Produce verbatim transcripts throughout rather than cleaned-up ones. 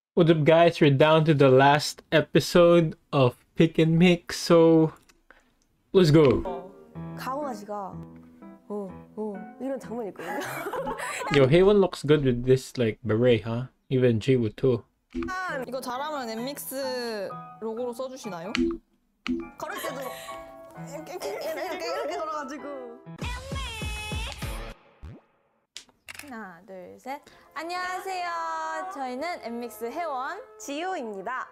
What's up, guys? We're down to the last episode of Pick and Mix, so let's go. 가오나 씨가 어, 어 이런 장면이 있거든요. Yo, Haewon looks good with this like beret, huh? Even Jiwoo too. 이거 잘하면 엠믹스 로고로 써주시나요? 걸을 때도 이렇게 이렇게 이렇게, 이렇게 걸어가지고. 하나, 둘, 셋. 안녕하세요. 저희는 엠믹스 혜원 지효입니다.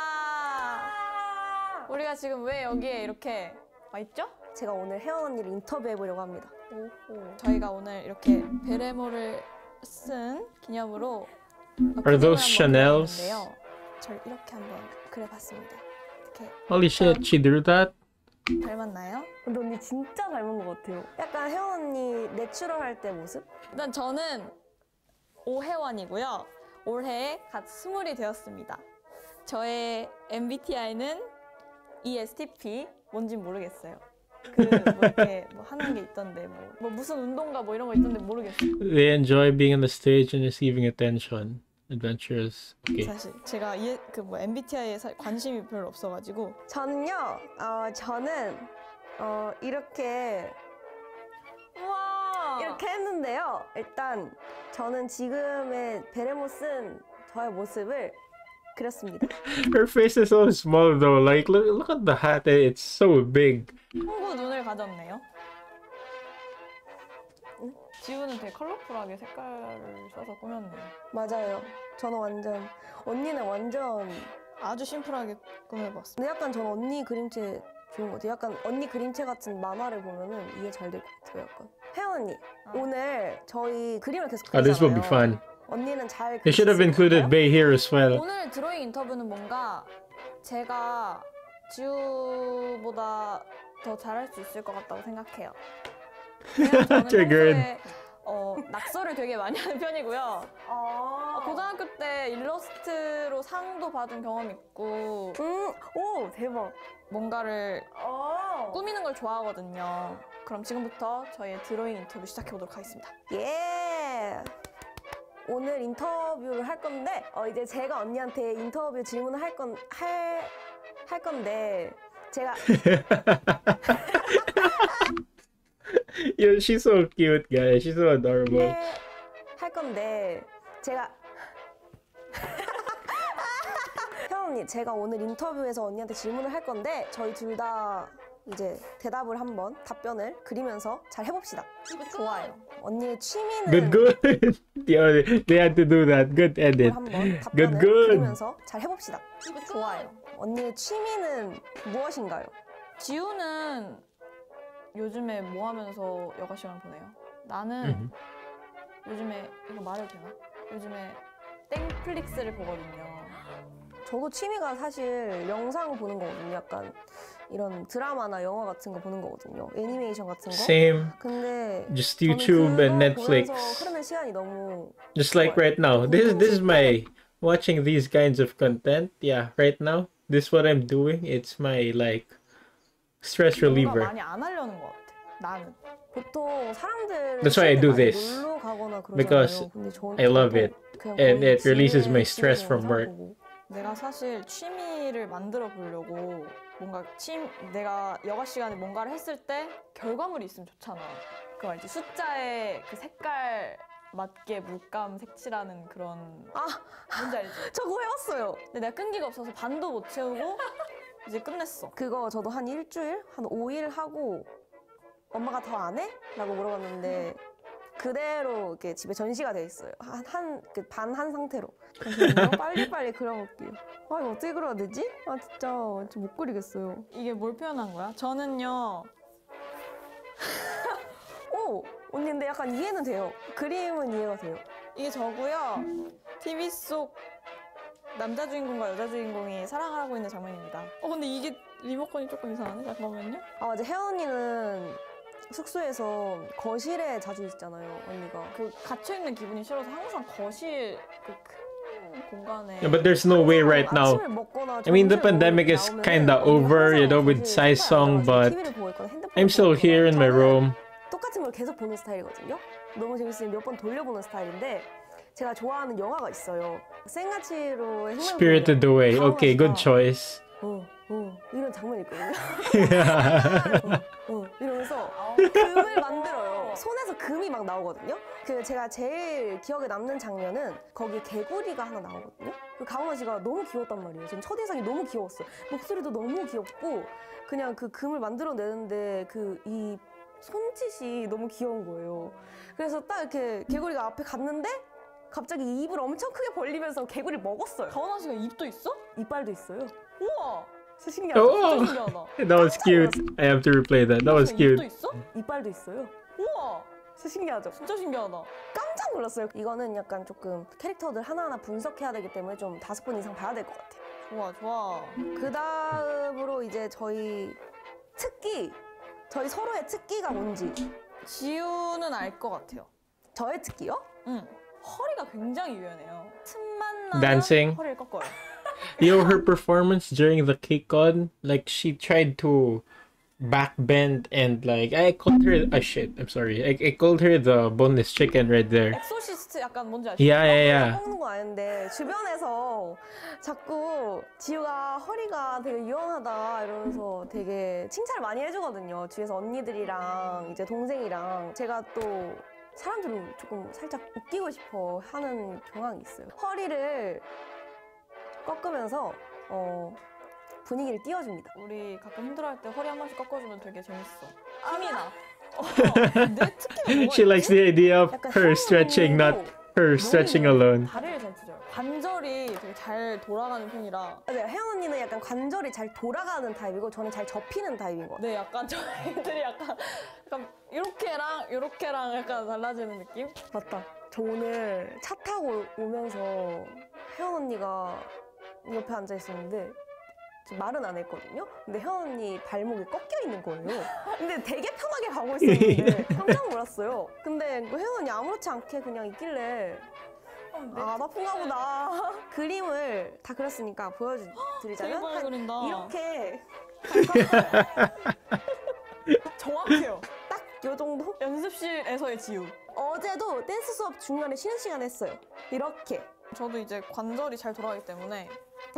와. 우리가 지금 왜 여기에 이렇게 와 있죠? 제가 오늘 혜원 언니를 인터뷰해 보려고 합니다. 오호. 저희가 오늘 이렇게 베레모를 쓴 기념으로 Are those Chanels? 저를 이렇게 한번 그려봤습니다. 이렇게 Holy shit, she drew that? 닮았나요? 근데 언니 진짜 닮은 것 같아요. 약간 혜원 언니 내추럴 할 때 모습? 일단 저는 오혜원이고요. 올해 갓 스물이 되었습니다. 저의 엠비티아이는 이에스티피 뭔진 모르겠어요. 그 뭐 이렇게 뭐 하는 게 있던데 뭐, 뭐 무슨 운동가 뭐 이런 거 있던데 모르겠어요. They enjoy being on the stage and receiving attention. Adventurous. Okay. 사실 제가 그 뭐 엠비티아이에 사, 관심이 별로 없어가지고. 저는요, 어, 저는 어, 이렇게 와 이렇게 했는데요. 일단 저는 지금의 베레모 쓴 저의 모습을 그렸습니다. Her face is so small though. Like, look, look at the hat. It's so big. 홍구 눈을 가졌네요. 지우는 되게 컬러풀하게 색깔을 써서 꾸몄네요. 맞아요. 저는 완전 언니는 완전 아주 심플하게 꾸며봤습니다. 근데 약간 저는 언니 그림체 좋은 것 같아요. 약간 언니 그림체 같은 만화를 보면은 이해 잘 될 것 같아요. 약간 혜원 언니 아. 오늘 저희 그림을 계속 Oh, this will 그리잖아요. be fun. 언니는 잘 They should have included Bae here as well. 오늘 드로잉 인터뷰는 뭔가 제가 지우보다 더 잘할 수 있을 것 같다고 생각해요. 왜냐면 저는 Triggered. 평소에 어, 낙서를 되게 많이 하는 편이고요. 아. 고등학교 때 일러스트로 상도 받은 경험이 있고 음, 오 대박. 뭔가를 어. 꾸미는 걸 좋아하거든요. 그럼 지금부터 저희의 드로잉 인터뷰 시작해 보도록 하겠습니다. 예. 오늘 인터뷰를 할 건데 어, 이제 제가 언니한테 인터뷰 질문을 할 건 할 할 건데 제가 Yo, she's so cute, guys. She's so adorable. 해- 할 건데 제가 혜원 언니 제가 오늘 인터뷰에서 언니한테 질문을 할 건데 저희 둘 다 이제 대답을 한번 답변을 그리면서 잘 해봅시다. 좋아요. 언니의 취미는 Good, good. Yo, they had to do that. Good edit. 한번 답변을 Good, good. 그리면서 잘 해봅시다. 좋아요. 언니의 취미는 무엇인가요? 지우는 요즘에 뭐 하면서 여가 시간을 보내요? 나는 Mhm. 요즘에 이거 말해도 되나? 요즘에 땡플릭스를 보거든요. 저도 취미가 사실 영상 보는 거거든요. 약간 이런 드라마나 영화 같은 거 보는 거거든요. 애니메이션 같은 거. Same. 근데 Just 저는 YouTube 그거 and Netflix. 보면서 흐르는 시간이 너무 Just like right now. This this is my watching these kinds of content. Yeah, right now. This is what I'm doing. It's my like stress 뭔가 reliever. 많이 안 하려는 것 같아. 나는. 보통 사람들은 That's why I do 많이 this. 놀러 가거나 그러잖아요. Because 근데 저는 I love it. 그냥 And 거의 it releases 집에 my stress 집에서 from 영상 work. 보고. 내가 사실 취미를 만들어 보려고 뭔가 침 내가 여가 시간에 뭔가를 했을 때 결과물이 있으면 좋잖아. 그거 알지? 숫자에 그 색깔 맞게 물감 색칠하는 그런 아, 뭔지 알지? 저 그거 해왔어요. 근데 내가 끈기가 없어서 반도 못 채우고 이제 끝냈어. 그거 저도 한 일주일, 한 오 일 하고 엄마가 더 안 해? 라고 물어봤는데 그대로 이렇게 집에 전시가 돼 있어요. 한, 한, 반 한 상태로. 그래서 이거 빨리빨리 그려볼게요. 아, 이거 어떻게 그려야 되지? 아, 진짜 저 못 그리겠어요. 이게 뭘 표현한 거야? 저는요. 오! 언니 근데 약간 이해는 돼요. 그림은 이해가 돼요. 이게 저고요. 티비 속 남자 주인공과 여자 주인공이 사랑을 하고 있는 장면입니다. 어 근데 이게 리모컨이 조금 이상하네. 잠깐만요. 아, 맞아. 혜원 언니는 숙소에서 거실에 자주 있잖아요, 언니가. 그 갇혀 있는 기분이 싫어서 항상 거실 그 큰 공간에. Yeah, but there's no way right now. 아침을 먹거나 I mean, the 점심을 pandemic is 먹으면 kinda 언니가 over, you 항상 know, with 거실에 Psy's song, 앉아가지고 but 티비를 보고 있거나 핸드폰을 I'm still 보고 here in my 저는 room. 똑같은 걸 계속 보는 스타일이거든요. 너무 재밌으면 몇 번 돌려보는 스타일인데 제가 좋아하는 영화가 있어요. 생가치로 행방불명. Spirited Away. Okay, good 강아지가 choice. 어, 어, 이런 장면이 있거든요. 어, 어, 이러면서 금을 만들어요. 손에서 금이 막 나오거든요. 그 제가 제일 기억에 남는 장면은 거기 개구리가 하나 나오거든요. 그 강아지가 너무 귀여웠단 말이에요. 지금 첫인상이 너무 귀여웠어. 목소리도 너무 귀엽고 그냥 그 금을 만들어내는데 그 이 손짓이 너무 귀여운 거예요. 그래서 딱 이렇게 개구리가 앞에 갔는데 갑자기 입을 엄청 크게 벌리면서 개구리를 먹었어요. 가오나 씨가 입도 있어? 이빨도 있어요. 우와! 진짜 신기하죠? Oh, 진짜 신기하다. that was cute. I have to replay that. That was 가오나 씨가 입도 cute. 있어? 이빨도 있어요. 우와! 진짜 신기하죠? 진짜 신기하다. 깜짝 놀랐어요. 이거는 약간 조금 캐릭터들 하나하나 분석해야 되기 때문에 좀 다섯 번 이상 봐야 될 것 같아요. 좋아, 좋아. 그 다음으로 이제 저희 특기, 저희 서로의 특기가 뭔지. 지우는 알 것 같아요. 저의 특기요? 응. 허리가 굉장히 유연해요. 틈만 나면 Dancing. 허리를 꺾어요. You know her performance during the KCON? Like she tried to backbend and like I called her ah shit, I'm sorry. I, I called her the boneless chicken right there. 엑소시스트 약간 뭔지 아시죠? Yeah, yeah, yeah. 꺾는 건 아닌데 주변에서 자꾸 지우가 허리가 되게 유연하다 이러면서 되게 칭찬을 많이 해주거든요. 뒤에서 언니들이랑 이제 동생이랑 제가 또 사람들을 조금 살짝 웃기고 싶어 하는 경향이 있어요. 허리를 꺾으면서 어, 분위기를 띄워줍니다. 우리 가끔 힘들어할 때 허리 한 번씩 꺾어주면 되게 재밌어. 힘이 나. 어, 내 특기가 뭐가 She likes 있지? the idea of 약간 her stretching, not her stretching alone. 다리를 잘 찢어요. 관절이 되게 잘 돌아가는 편이라. 맞아요. 혜연 언니는 약간 관절이 잘 돌아가는 타입이고 저는 잘 접히는 타입인 것 같아요. 네, 약간 저희들이 약간, 약간 이렇게랑 이렇게랑 약간 달라지는 느낌? 맞다. 저 오늘 차 타고 오면서 혜연 언니가 옆에 앉아 있었는데 지금 말은 안 했거든요. 근데 혜연 언니 발목이 꺾여 있는 거예요. 근데 되게 편하게 가고 있었는데 깜짝 놀랐어요. 근데 그 혜연 언니 아무렇지 않게 그냥 있길래 아, 안 아픈가 보다. 그림을 다 그렸으니까 보여드리자면 대박 한 그린다. 이렇게 정확해요. 딱 요 정도? 연습실에서의 지우. 어제도 댄스 수업 중간에 쉬는 시간 했어요. 이렇게. 저도 이제 관절이 잘 돌아가기 때문에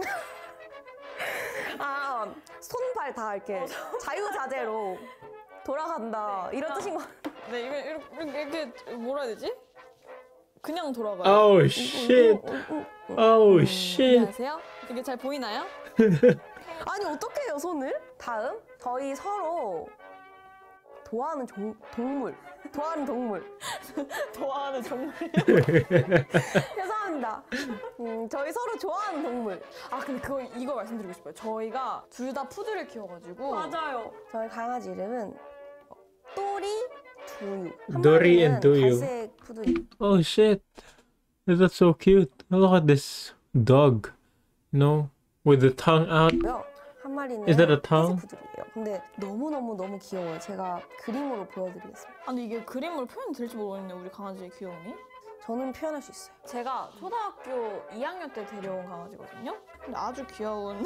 아, 손발 다 이렇게 자유자재로 돌아간다. 이런 뜻인 것 같아요. 네, 이게 이렇게, 이렇게 뭐라 해야 되지? 그냥 돌아가요. Oh shit. Oh shit. 안녕하세요. 이게 잘 보이나요? 아니, 어떻게 해요, 손을? 다음, 저희 서로 좋아하는 종, 동물. 좋아하는 동물. 좋아하는 정말. 죄송합니다. 음, 저희 서로 좋아하는 동물. 아 근데 그거 이거 말씀드리고 싶어요. 저희가 둘 다 푸드를 키워가지고 맞아요. 저희 강아지 이름은 또리, 두유. 한 도리 마리는 and 두유. 갈색 푸들이. Oh shit. That's so cute. Look at this dog. No, with the tongue out. 고요. 한 마리는 Is that a tongue? 회색 푸들이에요. 근데 너무너무 너무 귀여워요. 제가 그림으로 보여드리겠습니다. 아 근데 이게 그림으로 표현될지 모르겠네 우리 강아지의 귀여움이. 저는 표현할 수 있어요. 제가 초등학교 이 학년 때 데려온 강아지거든요. 근데 아주 귀여운.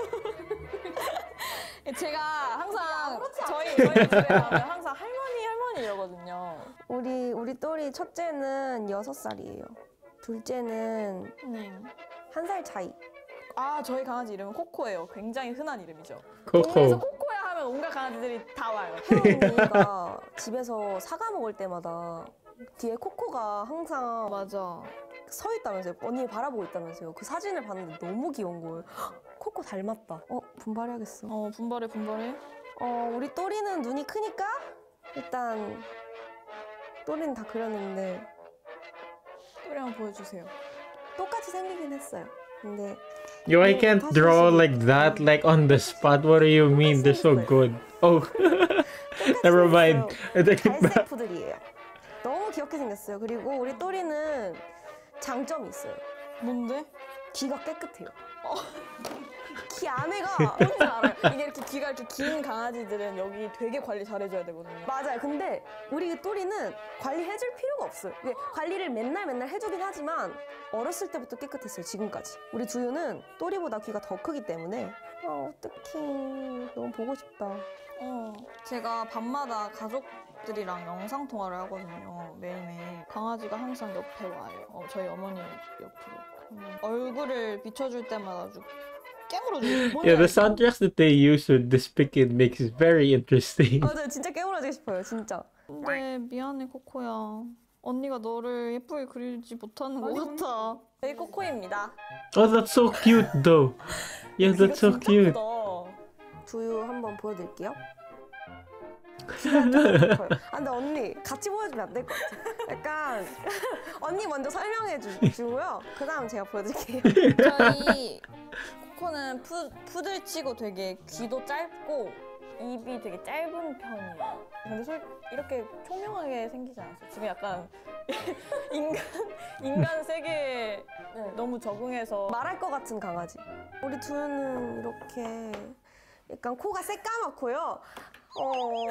제가 항상 저희 저희 집에 가면 항상 할머니 할머니 이러거든요. 우리 우리 또리 첫째는 여섯 살이에요. 둘째는 네. 한 살 차이. 아 저희 강아지 이름은 코코예요. 굉장히 흔한 이름이죠. Coco. 동네에서 코코야 하면 온갖 강아지들이 다 와요. 혜연 언니가 집에서 사과 먹을 때마다 뒤에 코코가 항상 맞아. 서 있다면서요. 언니 바라보고 있다면서요. 그 사진을 봤는데 너무 귀여운 거예요. 헉, 코코 닮았다. 어, 분발해야겠어. 어 분발해 분발해. 어, 우리 또리는 눈이 크니까 일단 또리는 다 그렸는데 소리 한번 보여주세요. 똑같이 생기긴 했어요. 근데 Yo, I can't draw like that, like on the spot. What do you mean? They're so good. Oh, never mind. I take it back. 갈색 푸들이에요. 너무 귀엽게 생겼어요. 그리고 우리 또리는 장점이 있어요. 뭔데? 귀가 깨끗해요. 귀 안에가 뭔지 알아요. 이게 이렇게 귀가 이렇게 긴 강아지들은 여기 되게 관리 잘해줘야 되거든요. 맞아요. 근데 우리 또리는 관리해줄 필요가 없어요. 이게 관리를 맨날 맨날 해주긴 하지만 어렸을 때부터 깨끗했어요. 지금까지. 우리 두유는 또리보다 귀가 더 크기 때문에 아 어떡해. 너무 보고 싶다. 어, 제가 밤마다 가족들이랑 영상 통화를 하거든요. 매일매일. 강아지가 항상 옆에 와요. 어, 저희 어머니 옆으로. 얼굴을 비춰줄 때마다 아주 깨물어주고. Yeah, the soundtracks that they use with this pick it makes it very interesting. 맞아요, 진짜 깨물어지고 싶어요, 진짜. 근데 미안해 코코야. 언니가 너를 예쁘게 그리지 못하는 것 같아. 여기 코코입니다. Oh, that's so cute though. Yeah, that's so cute. 두유 한번 보여드릴게요. 아 근데 언니 같이 보여주면 안 될 것 같아. 약간 언니 먼저 설명해 주, 주고요. 그 다음 제가 보여드릴게요. 저희 코코는 푸, 푸들치고 되게 귀도 짧고 입이 되게 짧은 편이에요. 근데 솔 이렇게 총명하게 생기지 않았어요. 지금 약간 인간 인간 세계에 네. 너무 적응해서 말할 것 같은 강아지. 우리 두유는 이렇게 약간 코가 새까맣고요. 어...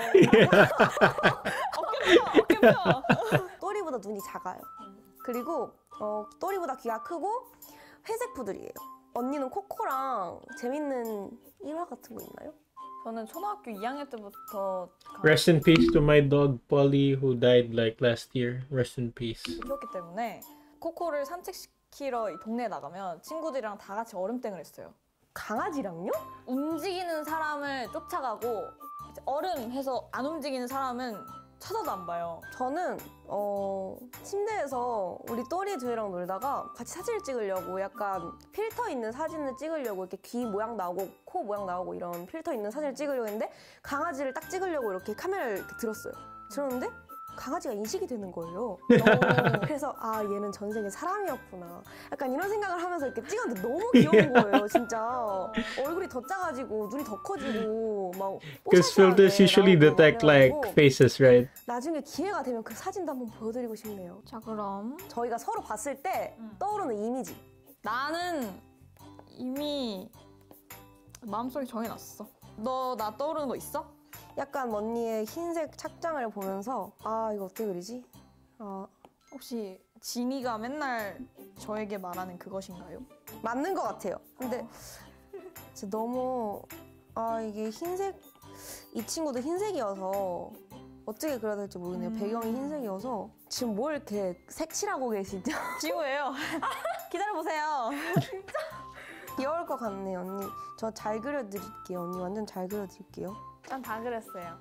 어깨 펴! 어깨 펴! 또리보다 눈이 작아요. 그리고 어, 또리보다 귀가 크고 회색 푸들이에요. 언니는 코코랑 재밌는 일화 같은 거 있나요? 저는 초등학교 이 학년 때부터 Rest in peace to my dog Polly who died like last year. Rest in peace. 키웠기 때문에 코코를 산책시키러 이 동네에 나가면 친구들이랑 다 같이 얼음땡을 했어요. 강아지랑요? 움직이는 사람을 쫓아가고 이제 얼음 해서 안 움직이는 사람은 쳐다도 안 봐요. 저는 어, 침대에서 우리 또리 두유랑 놀다가 같이 사진을 찍으려고 약간 필터 있는 사진을 찍으려고 이렇게 귀 모양 나오고 코 모양 나오고 이런 필터 있는 사진을 찍으려고 했는데 강아지를 딱 찍으려고 이렇게 카메라를 이렇게 들었어요. 들었는데 강아지가 인식이 되는 거예요. 그래서 아 얘는 전생에 사람이었구나. 약간 이런 생각을 하면서 이렇게 찍었는데 너무 귀여운 거예요. 진짜 얼굴이 더 작아지고 눈이 더 커지고 막 Because filters usually detect like faces, right? 나중에 기회가 되면 그 사진도 한번 보여드리고 싶네요. 자 그럼 저희가 서로 봤을 때 음. 떠오르는 이미지. 나는 이미 마음속에 정해놨어. 너 나 떠오르는 거 있어? 약간 언니의 흰색 착장을 보면서 아 이거 어떻게 그리지? 아 혹시 지니가 맨날 저에게 말하는 그것인가요? 맞는 것 같아요. 근데 진짜 너무 아 이게 흰색 이 친구도 흰색이어서 어떻게 그려야 될지 모르겠네요. 음. 배경이 흰색이어서 지금 뭘 이렇게 색칠하고 계시죠? 지우예요. 기다려보세요. 귀여울 것 같네요, 언니. 저 잘 그려드릴게요, 언니. 완전 잘 그려드릴게요. 전 다 그랬어요.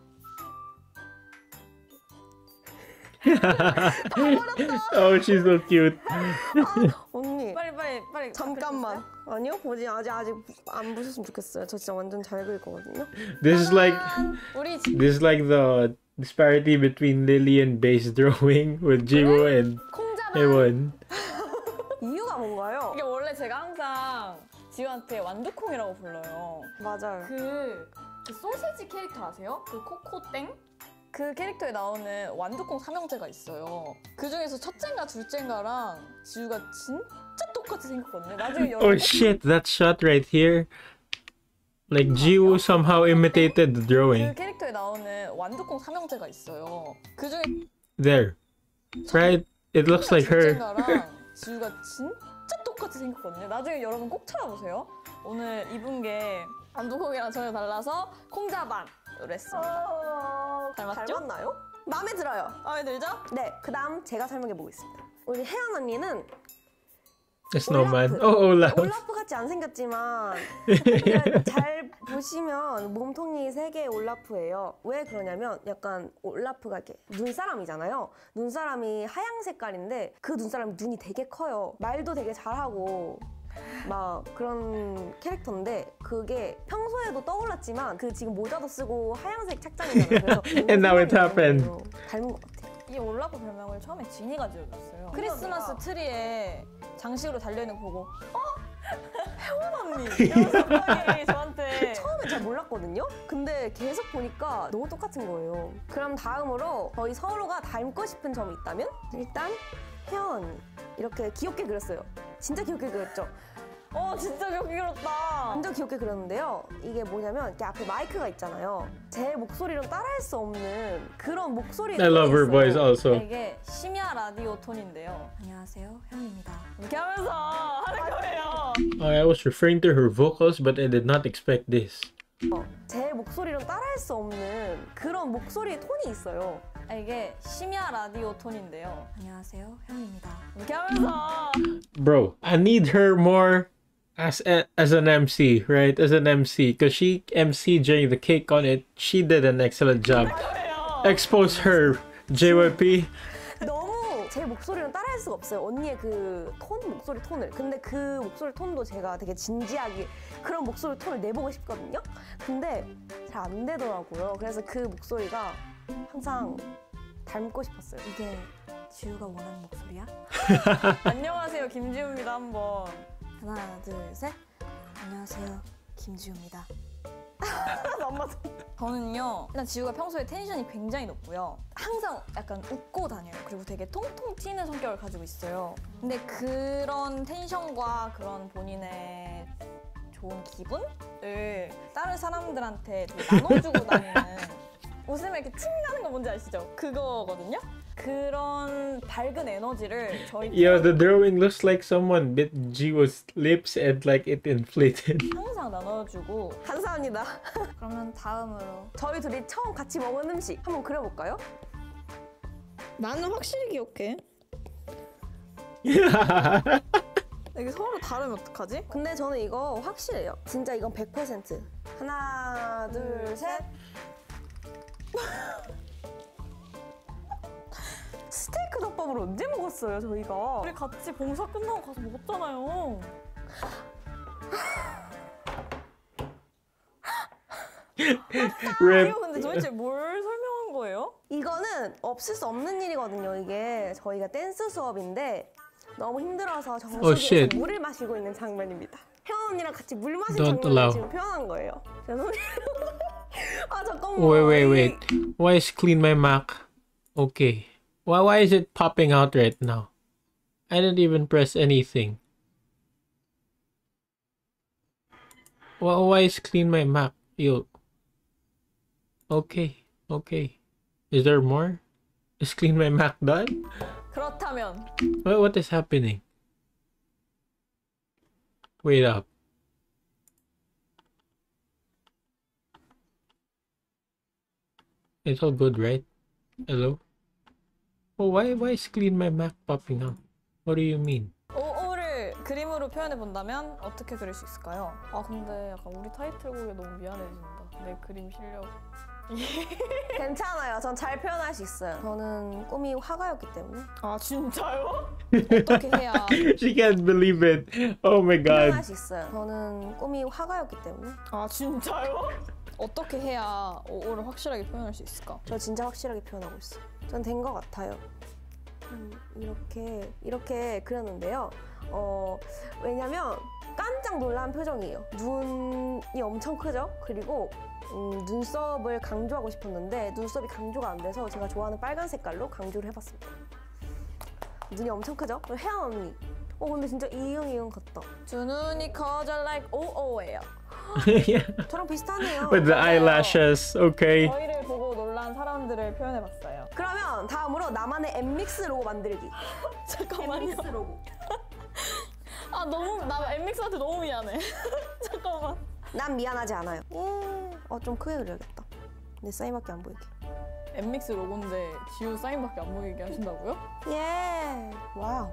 Oh, she's so cute. 언니 빨리 빨리 빨리. 잠깐만. 아니요, 보지 아직 아직 안 보셨으면 좋겠어요. 저 진짜 완전 잘 그릴 거거든요. This is like 우리 지- this is like the disparity between Lily and base drawing with Jiwoo and 콩자반. Ewon. 이유가 뭔가요? 이게 원래 제가 항상 지우한테 완두콩이라고 불러요. 맞아요. 그, 그 소시지 캐릭터 아세요? 그 코코땡? 그 캐릭터에 나오는 완두콩 삼형제가 있어요. 그 중에서 첫째인가 둘째인가랑 지우가 진짜 똑같이 생겼거든요. 나중에 여러분 Oh shit, that shot right here. Like Jiwoo somehow imitated the 그 drawing. 캐릭터에 나오는 완두콩 삼형제가 있어요. 그 중에 There. Right? It looks like her. 둘째인가랑 지우가 진짜 똑같이 생겼거든요. 나중에 여러분 꼭 찾아보세요. 오늘 입은 게 완두콩이랑 전혀 달라서 콩자반으로 했습니다. 어... 닮았죠? 닮았나요? 마음에 들어요. 마음에 들죠? 네, 그 다음 제가 설명해 보겠습니다. 우리 혜연 언니는 A snowman. 올라프. Oh, Olaf. 올라프 같이 안 생겼지만 근데 잘 보시면 몸통이 세 개의 올라프예요. 왜 그러냐면 약간 올라프가 이렇게 눈사람이잖아요. 눈사람이 하양 색깔인데 그 눈사람이 눈이 되게 커요. 말도 되게 잘하고 막 그런 캐릭터인데 그게 평소에도 떠올랐지만 그 지금 모자도 쓰고 하양색 착장이잖아요. 그래서 And now it happened. 닮은 것 같아요. 이 올라프 별명을 처음에 지니가 지어줬어요. 크리스마스 트리에 장식으로 달려있는 거 보고 어? 혜원 언니! 이러면서 갑자기 저한테 처음에 잘 몰랐거든요? 근데 계속 보니까 너무 똑같은 거예요. 그럼 다음으로 저희 서로가 닮고 싶은 점이 있다면? 일단 혜연 이렇게 귀엽게 그렸어요. 진짜 귀엽게 그렸죠? 어 진짜 귀엽게 그렸다. 완전 귀엽게 그렸는데요. 이게 뭐냐면 이렇게 앞에 마이크가 있잖아요. 제 목소리로 따라할 수 없는 그런 목소리 I love her voice also. 이게 심야 라디오 톤인데요. 안녕하세요, 혜원입니다. 이렇게 하면서 하는 거예요. Oh, I was referring to her vocals, but I did not expect this. 어, 제 목소리로 따라할 수 없는 그런 목소리 톤이 있어요. 아, 이게 심야 라디오 톤인데요. 안녕하세요, 현입니다. 이렇게 하면서 Bro, I need her more as a, as an M C, right? As an M C, because she M C during the cake on it. She did an excellent job. Expose her, J Y P. 너무 제 목소리는 따라할 수가 없어요. 언니의 그 톤, 목소리 톤을. 근데 그 목소리 톤도 제가 되게 진지하게 그런 목소리 톤을 내보고 싶거든요. 근데 잘 안 되더라고요. 그래서 그 목소리가 항상 닮고 싶었어요. 이게 지우가 원하는 목소리야? 안녕하세요, 김지우입니다. 한번 하나, 둘, 셋. 안녕하세요, 김지우입니다. 엄마 저는요, 일단 지우가 평소에 텐션이 굉장히 높고요. 항상 약간 웃고 다녀요. 그리고 되게 통통 튀는 성격을 가지고 있어요. 근데 그런 텐션과 그런 본인의 좋은 기분을 다른 사람들한테 되게 나눠주고 다니는 웃으면 이렇게 침 나는 거 뭔지 아시죠? 그거거든요? 그런 밝은 에너지를 저희 Yo, the drawing looks like someone bit Jiwo's lips and like it inflated. 항상 나눠주고. 감사합니다. 그러면 다음으로 저희 둘이 처음 같이 먹은 음식 한번 그려볼까요? 나는 확실히 기억해. 이게 서로 다르면 어떡하지? 근데 저는 이거 확실해요. 진짜 이건 백 퍼센트. 하나, 둘, 셋. 스테이크 덮밥을 언제 먹었어요, 저희가? 우리 같이 봉사 끝나고 가서 먹었잖아요. Rip. 이거 근데 도대체 뭘 설명한 거예요? 이거는 없을 수 없는 일이거든요. 이게 저희가 댄스 수업인데 너무 힘들어서 Oh, 정수기에서 shit. 물을 마시고 있는 장면입니다. 혜원 언니랑 같이 물 마신 Don't 장면을 allow. 지금 표현한 거예요. 죄송해요. 아 잠깐만. Wait, wait, 이- wait. Why is clean my Mac? Okay. Why, why is it popping out right now? I didn't even press anything. Why, why is clean my Mac? Yo. Okay, okay. Is there more? Is clean my Mac done? 그렇다면 What, what is happening? Wait up. It's all good, right? Hello? Oh, why, why is clean my Mac popping up? What do you mean? 오오를 그림으로 표현해 본다면 어떻게 그릴 수 있을까요? 아 근데 약간 우리 타이틀곡에 너무 미안해진다. 내 그림 실력. 괜찮아요. 전 잘 표현할 수 있어요. 저는 꿈이 화가였기 때문에 아 진짜요? 어떻게 해야? She can't believe it. Oh my god. 표현할 수 있어요. 저는 꿈이 화가였기 때문에 아 진짜요? 어떻게 해야 오오를 확실하게 표현할 수 있을까? 저 진짜 확실하게 표현하고 있어요. 전 된 것 같아요. 음, 이렇게 이렇게 그렸는데요. 어, 왜냐면 깜짝 놀란 표정이에요. 눈이 엄청 크죠? 그리고 음, 눈썹을 강조하고 싶었는데 눈썹이 강조가 안 돼서 제가 좋아하는 빨간 색깔로 강조를 해봤습니다. 눈이 엄청 크죠? 그리고 혜연 언니. 어 근데 진짜 이응 이응 같다. 두 눈이 커져 like 오오예요. Yeah. 저랑 비슷하네요. With the 맞아요. eyelashes, okay. 저희를 보고 놀란 사람들을 표현해봤어요. 그러면 다음으로 나만의 엠믹스 로고 만들기. 잠깐만요. 엠믹스 로고. 아 너무 나 엠믹스한테 너무 미안해. 잠깐만. 난 미안하지 않아요. 예. 어 좀 크게 그려야겠다. 내 사인밖에 안 보이게. 엠믹스 로고인데 지우 사인밖에 안 보이게 하신다고요? 예. 와우.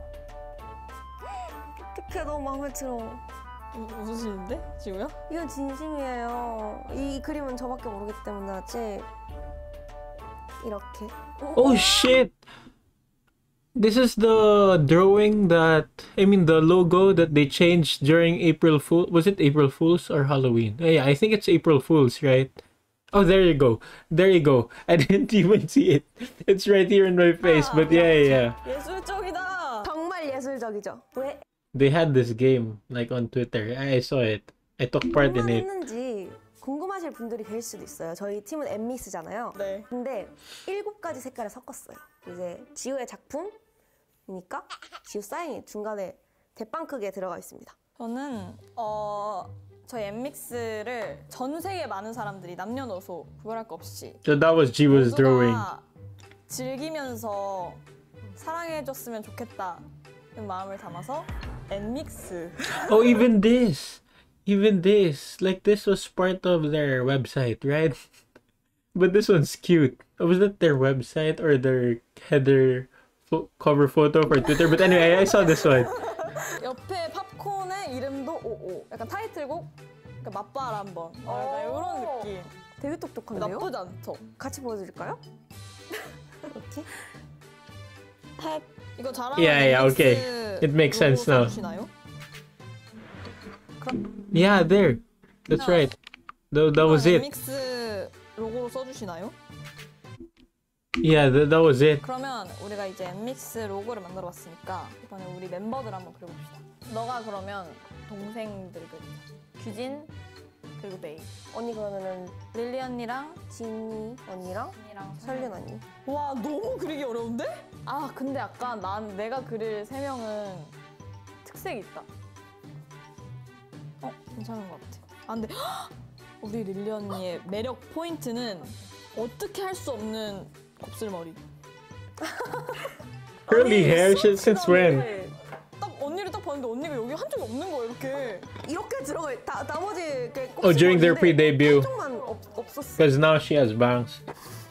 어떡해 너무 마음에 들어. 우, 웃으시는데? 지우야? 이건 진심이에요. 이, 이 그림은 저밖에 모르기 때문에 아직 이렇게. Oh shit! This is the drawing that, I mean the logo that they changed during April Fool. Was it April Fools or Halloween? Oh, yeah, I think it's April Fools, right? Oh, there you go. There you go. I didn't even see it. It's right here in my face, but yeah, yeah, yeah. 예술적이다. 정말 예술적이죠. 왜 They had this game, like on Twitter. I saw it. I took part in it. 했는지 궁금하실 분들이 계실 수도 있어요. 저희 팀은 엠믹스잖아요. 네. 근데 일곱 가지 색깔을 섞었어요. 이제 지우의 작품이니까 지우 사인이 중간에 대빵 크게 들어가 있습니다. 저는 어 저희 엠믹스를 전 세계 많은 사람들이 남녀노소 구별할 거 없이 So that was Jiwa's drawing. 모두가 즐기면서 사랑해줬으면 좋겠다는 마음을 담아서 엠믹스. Oh, even this. Even this. Like, this was part of their website, right? But this one's cute. Was that their website or their header fo- cover photo for Twitter? But anyway, I saw this one. 옆에 팝콘의 이름도 오오. 약간 타이틀곡. 그러니까 맛봐라 한번. 어, 약간 이런 느낌. 되게 똑똑한데요? 나쁘지 않죠? 같이 보여드릴까요? 이렇게? 탭. 이거 잘하면 Yeah, yeah, 엠믹스 okay. It makes sense 로고 now. 써주시나요? Yeah, there. That's No. right. That, that was it. 엠믹스 로고로 써주시나요? Yeah, that, that was it. 그러면 우리가 이제 엠믹스 로고를 만들어 봤으니까 이번에 우리 멤버들 한번 그려봅시다. 너가 그러면 동생들 그리자. 규진 그리고 베이. 언니 그러면은 릴리 언니랑 진이 언니랑 언니랑 설륜 언니. 와 너무 그리기 어려운데? 아 근데 약간 난 내가 그릴 세 명은 특색이 있다. 어 괜찮은 것 같아. 아 근데 헉! 우리 릴리 언니의 매력 포인트는 어떻게 할 수 없는 곱슬머리. Curly hair sh- since when? 딱 언니를 딱 봤는데 언니가 여기 한쪽이 없는 거야 이렇게. 이렇게 들어가 다 나머지 이렇게 Oh, during their pre-debut. 한쪽만 없, 없었어. Because now she has bangs.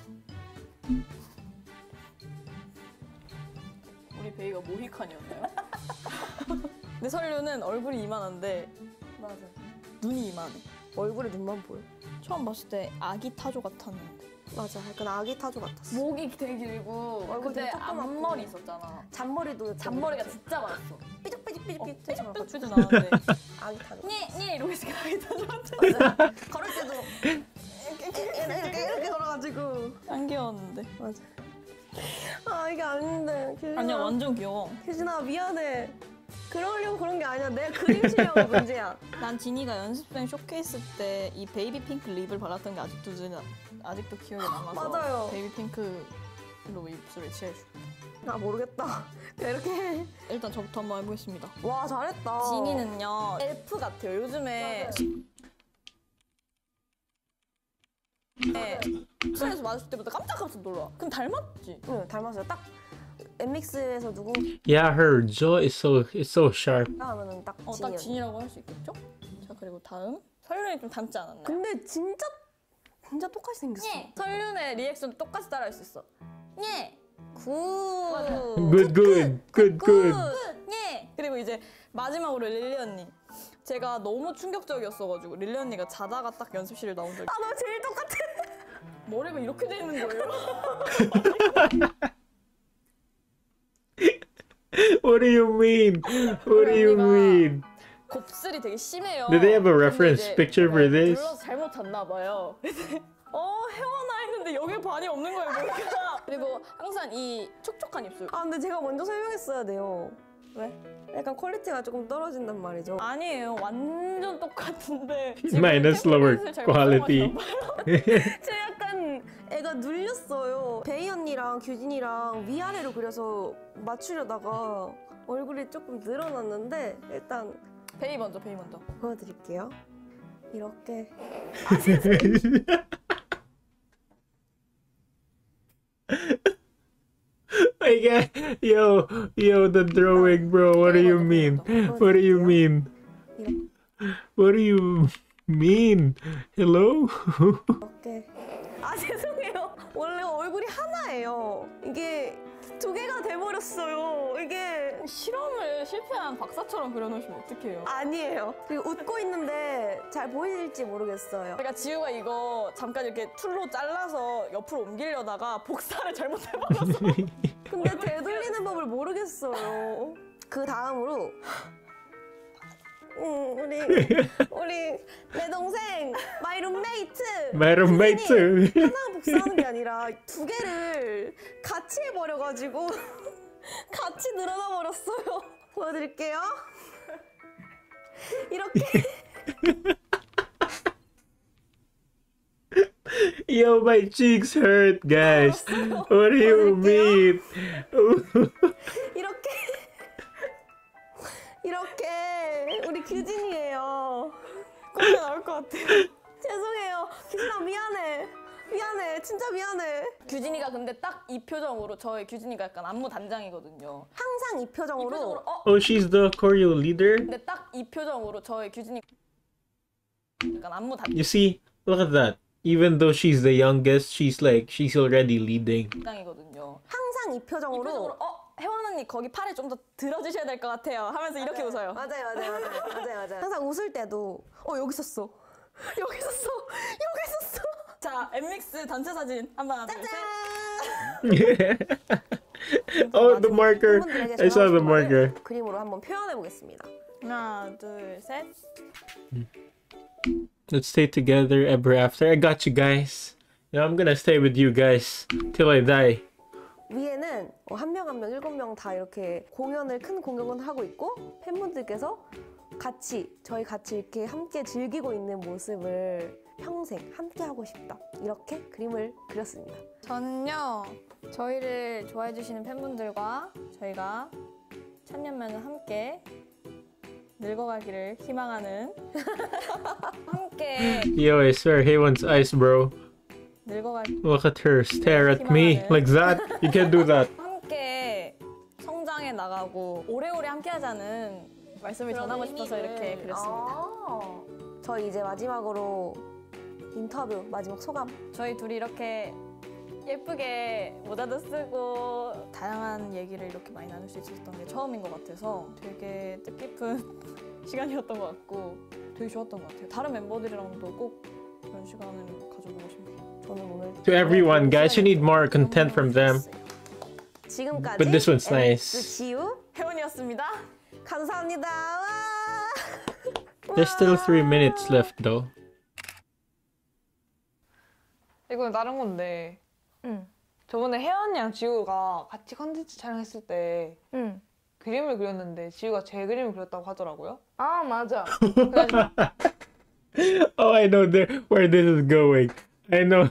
우리 베이가 모히칸이었나요? 내 설류는 얼굴이 이만한데 맞아. 눈이 이만해. 얼굴에 눈만 보여. 처음 봤을 때 아기 타조 같았는데 맞아. 약간 아기 타조 같았어. 목이 되게 길고 얼굴 근데 되게 조그맣고. 앞머리 있었잖아. 잔머리도 잔머리가 진짜 많았어. 삐죽삐죽삐죽 어, 삐죽 삐죽삐죽 나는데 아기 타조. 니! 니! 이러고 있으니까 아기 타조 같아. 맞아. 걸을 때도 이렇게 이렇게 이렇게, 이렇게 걸어가지고. 안 귀여웠는데. 맞아. 아 이게 아닌데. 규진아. 아니야 완전 귀여워. 규진아 미안해. 그러려고 그런 게 아니야. 내 그림 실력이 문제야. 난 지니가 연습생 쇼케이스 때 이 베이비 핑크 립을 발랐던 게 아직도 나, 아직도 기억에 남아서 맞아요. 베이비 핑크로 입술을 칠해줄게. 나 모르겠다. 그냥 이렇게 해. 일단 저부터 한번 해보겠습니다. 와 잘했다. 지니는요 엘프 같아요. 요즘에 네, 수에서 마주칠 때부터 깜짝깜짝 놀라. 그럼 닮았지? 응 닮았어요. 딱 엠믹스에서 누군가 Yeah, her jaw is so is so sharp. 하면은 딱 어, 진이. 딱 언니. 진이라고 할 수 있겠죠? 자 그리고 다음 설윤이 좀 닮지 않았나요? 근데 진짜 진짜 똑같이 생겼어. 예. 설윤의 리액션 똑같이 따라할 수 있어. 예. 굿. Good, good, good, good. 예. 그리고 이제 마지막으로 릴리 언니. 제가 너무 충격적이었어가지고 릴리 언니가 자다가 딱 연습실을 나온 적이. 아 너 제일 똑같아. 머리가 이렇게 돼 있는 거예요. What do you mean? What do you mean? 곱슬이 되게 심해요. Did they have a 근데 reference 이제 picture for this? 눌러서 잘못 잤나 봐요. 어 헤어나 했는데 여기 반이 없는 거예요 머리가. 그리고 항상 이 촉촉한 입술. 아 근데 제가 먼저 설명했어야 돼요. 왜? 약간 퀄리티가 조금 떨어진단 말이죠. 아니에요. 완전 똑같은데. Minus lower quality. 제가 약간 애가 눌렸어요. 베이 언니랑 규진이랑 위아래로 그려서 맞추려다가 얼굴이 조금 늘어났는데 일단 베이 먼저, 베이 먼저. 보여드릴게요. 이렇게 I get, yo, yo, the drawing, bro. What do you mean? What do you mean? What do you mean? Hello? 이렇게 아 죄송해요. 원래 얼굴이 하나예요. 이게 두 개가 돼버렸어요. 이게 실험을 실패한 박사처럼 그려놓으시면 어떡해요? 아니에요. 그리고 웃고 있는데 잘 보일지 모르겠어요. 제가 지우가 이거 잠깐 이렇게 툴로 잘라서 옆으로 옮기려다가 복사를 잘못해버려서 근데 되돌리는 법을 모르겠어요. 그 다음으로 음, 우리 우리 내 동생 마이 룸메이트 My roommate. 하나 복사하는 게 아니라 두 개를 같이 해버려가지고 같이 늘어나 버렸어요. 보여드릴게요. 이렇게 Yo, my cheeks hurt, guys. What do you mean? 이렇게 이렇게 우리 규진이에요. 꼴이 나올 것 같아요. 죄송해요. 규진아 미안해. 미안해. 진짜 미안해. 규진이가 근데 딱 이 표정으로 저의 규진이가 약간 안무 단장이거든요. 항상 이 이 표정으로, 표정으로 어? Oh, she's the choreo leader. 근데 딱 이 표정으로 저의 규진이 약간 안무 단 You see, look at that. even though she's the youngest, she's like she's already leading. 당이거든요. 항상 이 표정으로. 이 표정으로 어 혜원 언니 거기 팔을 좀 더 들어주셔야 될 것 같아요. 하면서 이렇게 웃어요. 맞아요, 맞아요, 맞아요, 맞아요, 맞아요. 항상 웃을 때도 어 여기 있었어, 여기 있었어, 여기 있었어. 자 엠믹스 단체 사진 한번 하나 둘 셋. Oh, the marker. 팬분들에게 I saw 전하고 the 싶은 말을 marker. 그림으로 한번 표현해 보겠습니다. 하나 둘 셋. Let's stay together ever after. I got you guys. You know, I'm gonna stay with you guys till I die. 위에는 한 명 한 명 일곱 명 다 이렇게 공연을 큰 공연을 하고 있고 팬분들께서 같이 저희 같이 이렇게 함께 즐기고 있는 모습을 평생 함께 하고 싶다 이렇게 그림을 그렸습니다. 저는요 저희를 좋아해 주시는 팬분들과 저희가 천년만년 함께 늙어가기를 희망하는 함께 Yo, I swear, Haywon's eyes, bro. 늙어가기 Look at her stare at me like that. You can't do that. 함께 성장해 나가고 오래오래 함께하자는 말씀을 전하고 싶어서 이렇게 그렸습니다. 아, 저희 이제 마지막으로 인터뷰 마지막 소감. 저희 둘이 이렇게 예쁘게 모자도 쓰고 다양한 얘기를 이렇게 많이 나눌 수 있었던 게 처음인 것 같아서 되게 뜻깊은 시간이었던 것 같고 되게 좋았던 것 같아요. 다른 멤버들이랑도 꼭 그런 시간을 가져보고 싶네요. 저는 오늘 To everyone, guys, you need more content from them. 지금까지 But this one's nice. 엠엑스 지우 혜원이었습니다. 감사합니다. 와. There's still three minutes left, though. 이건 다른 건데 응. 저번에 혜연이랑 지우가 같이 컨텐츠 촬영했을 때 응. 그림을 그렸는데 지우가 제 그림을 그렸다고 하더라고요. 아 맞아. 그래서 Oh, I know there, where this is going. I know.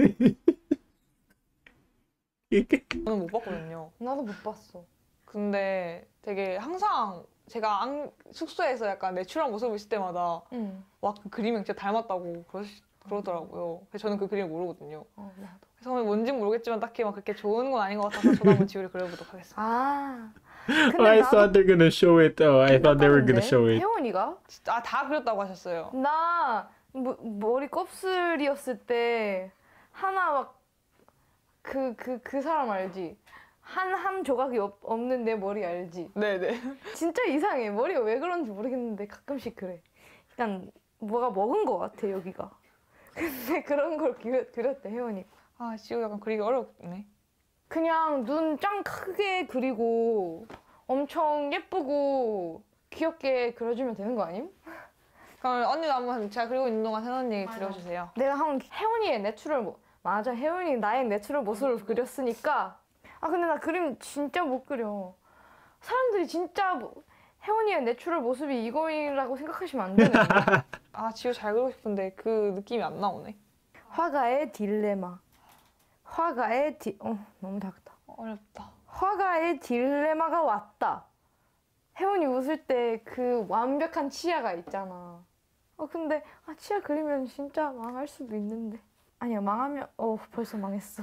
저는 못 봤거든요. 나도 못 봤어. 근데 되게 항상 제가 안- 숙소에서 약간 내추럴 모습을 있을 때마다 응. 와, 그 그림이 진짜 닮았다고 그러, 그러더라고요. 그래서 저는 그 그림을 모르거든요. 어 나도. 그래서 뭔진 모르겠지만 딱히 막 그렇게 좋은 건 아닌 것 같아서 저도 한번 지우를 그려보도록 하겠습니다. 아. Oh, I thought they're gonna show it. Oh, I thought they were gonna show it. 혜원이가? 진짜 아, 다 그렸다고 하셨어요. 나 뭐, 머리 곱슬이었을 때 하나 막 그 그 그 사람 알지? 한 한 조각이 없, 없는 내 머리 알지? 네네. 진짜 이상해. 머리가 왜 그런지 모르겠는데 가끔씩 그래. 약간 뭐가 먹은 것 같아 여기가. 근데 그런 걸 그렸, 그렸대 혜원이가. 아, 지우 약간 그리기 어렵네. 그냥 눈 짱 크게 그리고 엄청 예쁘고 귀엽게 그려주면 되는 거 아님? 그럼 언니도 한번 제가 그리고 있는 동안 혜연 언니 그려주세요. 내가 한번 혜원이의 내추럴 모 맞아 혜원이 나의 내추럴 모습을 그렸으니까 아 근데 나 그림 진짜 못 그려. 사람들이 진짜 뭐, 혜원이의 내추럴 모습이 이거라고 생각하시면 안 되네. 아, 지우 잘 그리고 싶은데 그 느낌이 안 나오네. 화가의 딜레마. 화가의 디... 어 너무 작다. 어렵다. 화가의 딜레마가 왔다. 혜원이 웃을 때 그 완벽한 치아가 있잖아. 어 근데 아 치아 그리면 진짜 망할 수도 있는데. 아니야 망하면 어 벌써 망했어.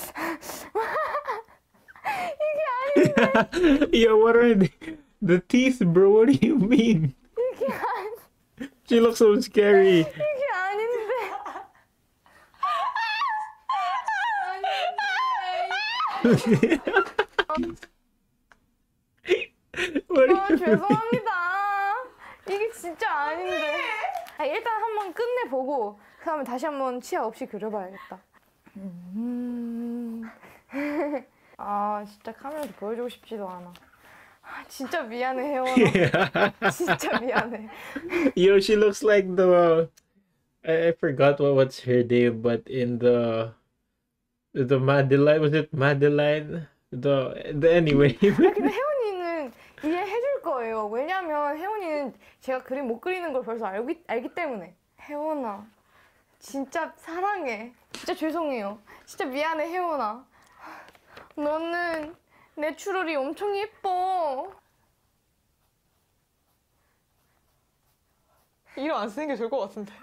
Yo, what are the, the teeth, bro? What do you mean? She looks so scary. 이게 아닌데. What do 아 you mean? 죄송합니다. 이게 진짜 아닌데. 아, 일단 한번 끝내보고 그 다음에 다시 한번 치아 없이 그려봐야겠다. 음... 아 진짜 카메라도 보여주고 싶지도 않아. 아, 진짜 미안해 혜원아. 진짜 미안해. Yo, she looks like the. I, I forgot what what's her name, but in the the Madeline, was it Madeline? The the anyway. 아, 근데 혜원이는 이해해줄 거예요. 왜냐면 혜원이는 제가 그림 못 그리는 걸 벌써 알기, 알기 때문에. 혜원아, 진짜 사랑해. 진짜 죄송해요. 진짜 미안해, 혜원아. 너는 내추럴이 엄청 예뻐. 이름 안 쓰는 게 좋을 것 같은데.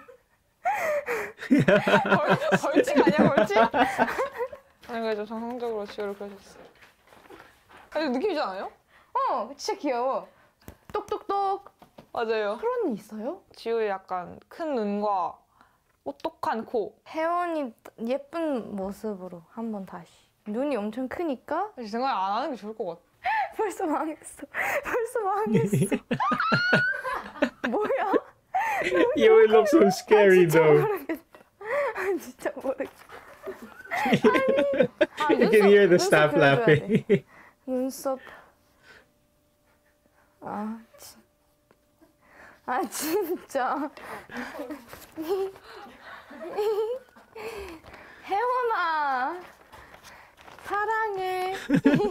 벌, 벌칙 아니야, 벌칙? 아니, 그래도 정상적으로 지우를 그려줬어요. 아니, 느낌이지 않아요? 어, 진짜 귀여워. 똑똑똑. 맞아요. 그런 이 있어요? 지우의 약간 큰 눈과 오똑한 코. 혜원이 예쁜 모습으로 한번 다시. 눈이 엄청 크니까 사실 생각 안 하는 게 좋을 것 같아. 벌써 망했어. 벌써 망했어. 뭐야? You will look so scary though. 진짜 모르겠어. You can hear the staff laughing. 눈썹. 아, 진... 아 진짜. 혜원아, 사랑해.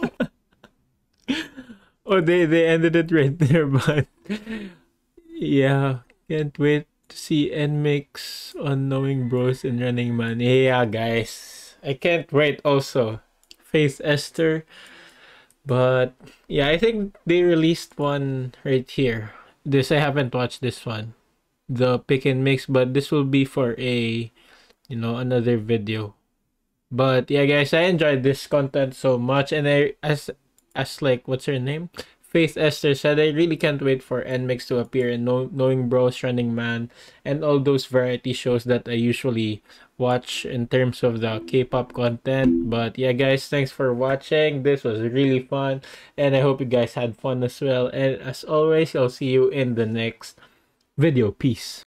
Oh, they they ended it right there, but yeah, can't wait to see N Mix on Knowing Bros and Running Man. Yeah, guys, I can't wait. Also, Faith Esther, but yeah, I think they released one right here. This I haven't watched this one, the pick and mix, but this will be for a, you know, another video. But yeah, guys, I enjoyed this content so much, and I as as like what's her name, Faith Esther said, I really can't wait for N Mix to appear in know, Knowing Bros, Running Man, and all those variety shows that I usually watch in terms of the K-pop content. But yeah, guys, thanks for watching. This was really fun, and I hope you guys had fun as well. And as always, I'll see you in the next video. Peace.